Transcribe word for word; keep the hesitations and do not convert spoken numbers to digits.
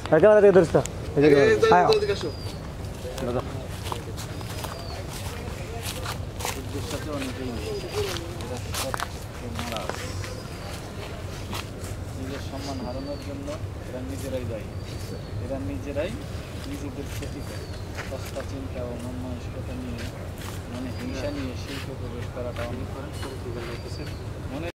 Camera থেকে ধরছ নিজের সম্মান হারানোর জন্য এরা নিজেরাই দায়ী। এরা নিজেরাই নিজেদের ক্ষতি করে সস্তা চিন্তা ও মন মানসিকতা নিয়ে মানে হিংসা নিয়ে শিল্প প্রবেশ করাটা অনেক মনে